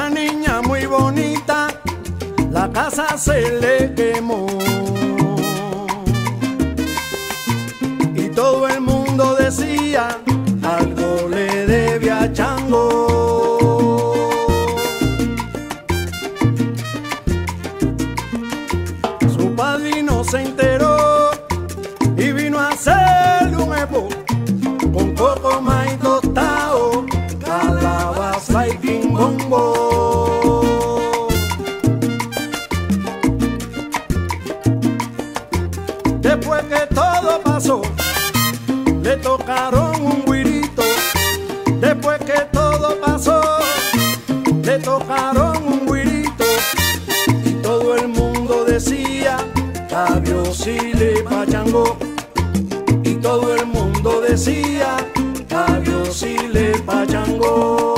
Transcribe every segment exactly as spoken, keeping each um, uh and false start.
una niña muy bonita, la casa se le quemó. Y todo el mundo decía, algo le debe a Chango. Su padrino se enteró y vino a hacerle un epo con coco, maíz tostado, calabaza y quimbombo. Después que todo pasó, le tocaron un güirito. Después que todo pasó, le tocaron un güirito. Y todo el mundo decía, Cabiosile pa' Chango. Y todo el mundo decía, Cabiosile pa' Chango.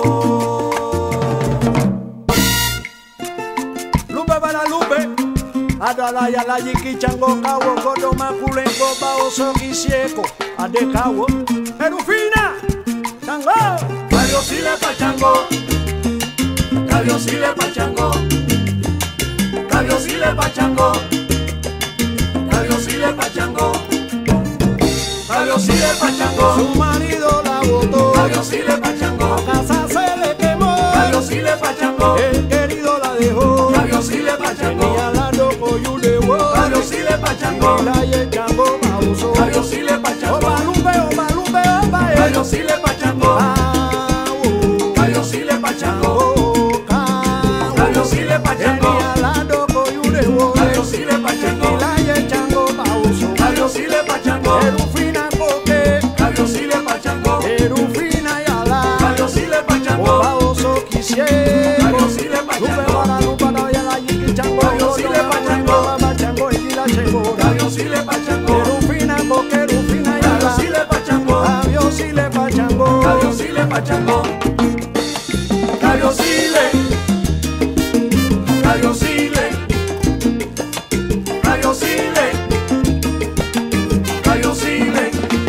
Lupe para Lupe, Adalaya la Yiki Chango, Cawo, Godo, Maculengo, Bao, Soki, Sieco, Adecawo, Erufina, Chango. Cabiosile pa' Chango, Cabiosile pa' Chango, Cabiosile pa' Chango, Cabiosile pa' Chango, Cabiosile pa' Chango. Su marido la botó, Cabiosile pa' Chango, la casa se le quemó. Cabiosile pa' Chango, El querido la dejó, Cabiosile pa' Chango, tenía la loco y un levo. Cabiosile pa' Chango, La ye Chango baboso, Cabiosile pa' Chango, Oba Lupe, Oba Lupe, Oba eh. Cabiosile pa' Chango, Ah, oh, Cabiosile pa' Chango, oh, ah, oh. Cabiosile pa' Chango, Tenía la loco y un levo. Cabiosile pa' Chango, La ye Chango baboso, Cabiosile pa' Chango, Erufina porque, Cabiosile pa' Chango, Erufina y ala. Cabiosile pa' Chango, Baboso quisiera, Cabiosile pa' Lupe Chango, para Lupe, no ya la Yiki Chango. Cabiosile pa' Chango, Baba Chango y la Chegora. Cabiosile pa' Chango, Erufina porque Erufina y ala. Cabiosile pa' Chango, Cabiosile pa' Chango. Cabiosile pa' Chango, Cabiosile, Cabiosile, Cabiosile, Cabiosile,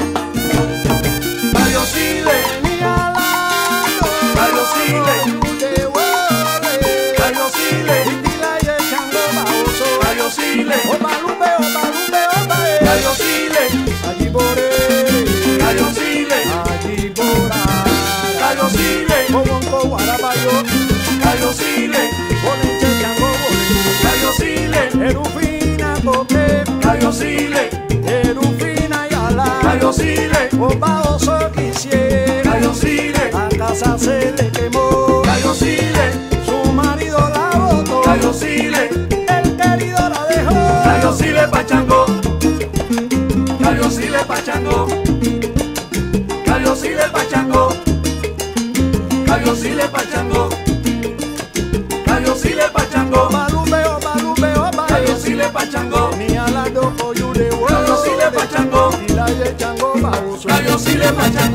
Cabiosile, Mi alado, Cabiosile, te huele. Cabiosile, Y la ye Chango baboso. Cabiosile, Oba Lupe, Oba Lupe, Oba eh. Cabiosile, Allí por él, Cabiosile, allí por ahí. Cabiosile, Bobonco, Guarabayo, Cabiosile, Bolenche, Chango, Bolenche. Cabiosile, Erufina porque, Cabiosile, Erufina y ala. Cabiosile, Oba oso quisiera, Cabiosile, la casa se le quemó. Cabiosile, Su marido la botó, Cabiosile, el querido la dejó. Cabiosile pa' Chango, Cabiosile pa' Chango, Cabiosile pa' Chango, Cabiosile pa' Chango, Cabiosile pa' Chango, Oba Lupe, Oba Lupe, Oba eh. Cabiosile pa' Chango, Ni a la dojo y un levo. Cabiosile pa' Chango, Y la ye Chango baboso. Cabiosile pa' Chango.